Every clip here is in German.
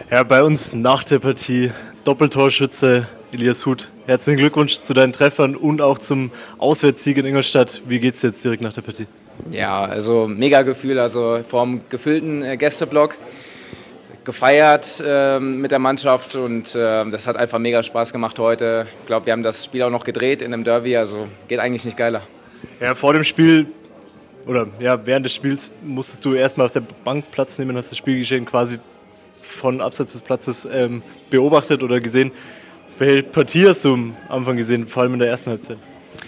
Ja, bei uns nach der Partie Doppeltorschütze Elias Huth. Herzlichen Glückwunsch zu deinen Treffern und auch zum Auswärtssieg in Ingolstadt. Wie geht's jetzt direkt nach der Partie? Ja, also mega Gefühl, also vorm gefüllten Gästeblock gefeiert mit der Mannschaft und das hat einfach mega Spaß gemacht heute. Ich glaube, wir haben das Spiel auch noch gedreht in einem Derby, also geht eigentlich nicht geiler. Ja, vor dem Spiel oder ja, während des Spiels musstest du erstmal auf der Bank Platz nehmen, hast das Spielgeschehen quasi von abseits des Platzes beobachtet oder gesehen. Welche Partie hast du am Anfang gesehen, vor allem in der ersten Halbzeit?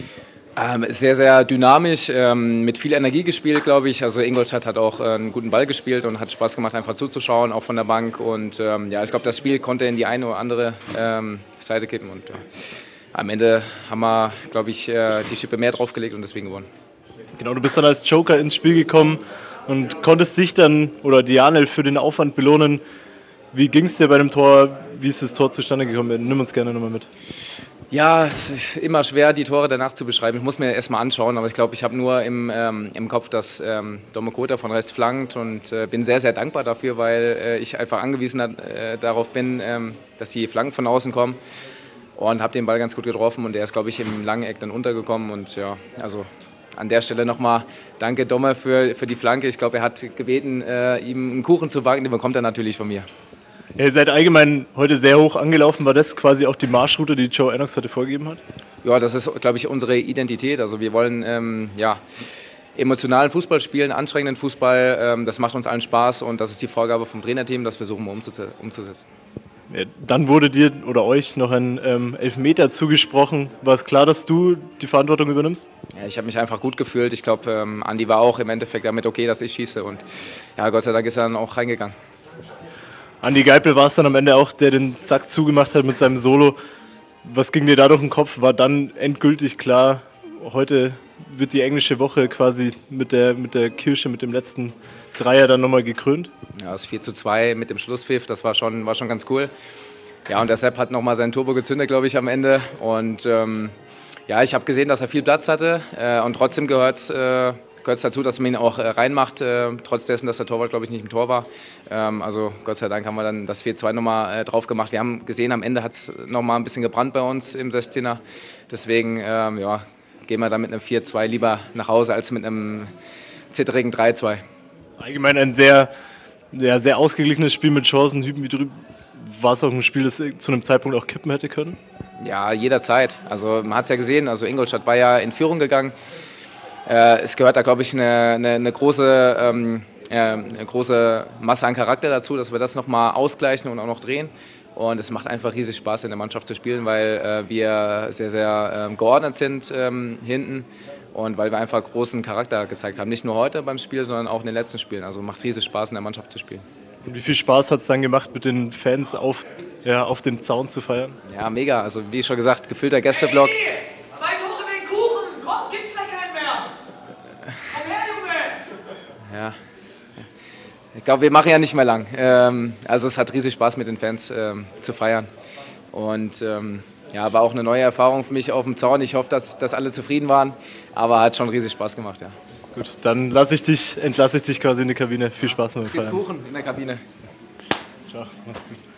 Sehr, sehr dynamisch, mit viel Energie gespielt, glaube ich. Also Ingolstadt hat auch einen guten Ball gespielt und hat Spaß gemacht, einfach zuzuschauen, auch von der Bank. Und ja, ich glaube, das Spiel konnte in die eine oder andere Seite kippen. Und am Ende haben wir, glaube ich, die Schippe mehr draufgelegt und deswegen gewonnen. Genau, du bist dann als Joker ins Spiel gekommen und konntest dich dann oder Dianel für den Aufwand belohnen. Wie ging es dir bei dem Tor? Wie ist das Tor zustande gekommen? Nimm uns gerne nochmal mit. Ja, es ist immer schwer, die Tore danach zu beschreiben. Ich muss mir erst mal anschauen, aber ich glaube, ich habe nur im Kopf, dass Domme Kota von rechts flankt und bin sehr, sehr dankbar dafür, weil ich einfach angewiesen darauf bin, dass die Flanken von außen kommen und habe den Ball ganz gut getroffen und der ist, glaube ich, im langen Eck dann untergekommen und ja, also an der Stelle nochmal danke Domme für die Flanke. Ich glaube, er hat gebeten, ihm einen Kuchen zu backen, den bekommt er natürlich von mir. Ja, ihr seid allgemein heute sehr hoch angelaufen. War das quasi auch die Marschroute, die Joe Ennox heute vorgegeben hat? Ja, das ist, glaube ich, unsere Identität. Also wir wollen emotionalen Fußball spielen, anstrengenden Fußball. Das macht uns allen Spaß und das ist die Vorgabe vom Trainerteam, das versuchen wir umzusetzen. Ja, dann wurde dir oder euch noch ein Elfmeter zugesprochen. War es klar, dass du die Verantwortung übernimmst? Ja, ich habe mich einfach gut gefühlt. Ich glaube, Andi war auch im Endeffekt damit okay, dass ich schieße und ja, Gott sei Dank ist er dann auch reingegangen. Andi Geipel war es dann am Ende auch, der den Sack zugemacht hat mit seinem Solo. Was ging dir da durch den Kopf? War dann endgültig klar, heute wird die englische Woche quasi mit der Kirsche, mit dem letzten Dreier dann nochmal gekrönt? Ja, das 4:2 mit dem Schlusspfiff, das war schon ganz cool. Ja, und der Sepp hat nochmal sein Turbo gezündet, glaube ich, am Ende. Und ja, ich habe gesehen, dass er viel Platz hatte und trotzdem gehört es dazu, dass man ihn auch reinmacht, trotz dessen, dass der Torwart, glaube ich, nicht im Tor war. Also Gott sei Dank haben wir dann das 4:2 nochmal drauf gemacht. Wir haben gesehen, am Ende hat es nochmal ein bisschen gebrannt bei uns im 16er. Deswegen ja, gehen wir dann mit einem 4:2 lieber nach Hause als mit einem zittrigen 3:2. Allgemein ein sehr ausgeglichenes Spiel mit Chancen. War es auch ein Spiel, das zu einem Zeitpunkt auch kippen hätte können? Ja, jederzeit. Also man hat es ja gesehen, also Ingolstadt war ja in Führung gegangen. Es gehört da, glaube ich, eine große Masse an Charakter dazu, dass wir das nochmal ausgleichen und auch noch drehen. Und es macht einfach riesig Spaß, in der Mannschaft zu spielen, weil wir sehr, sehr geordnet sind hinten und weil wir einfach großen Charakter gezeigt haben. Nicht nur heute beim Spiel, sondern auch in den letzten Spielen. Also macht riesig Spaß, in der Mannschaft zu spielen. Und wie viel Spaß hat es dann gemacht, mit den Fans auf den Zaun zu feiern? Ja, mega. Also wie schon gesagt, gefüllter Gästeblock. Ja. Ich glaube, wir machen ja nicht mehr lang. Also es hat riesig Spaß mit den Fans zu feiern. Und ja, war auch eine neue Erfahrung für mich auf dem Zaun. Ich hoffe, dass alle zufrieden waren, aber hat schon riesig Spaß gemacht, ja. Gut, dann entlasse ich dich quasi in die Kabine. Viel Spaß beim Feiern. Es gibt Kuchen in der Kabine. Ciao, mach's gut.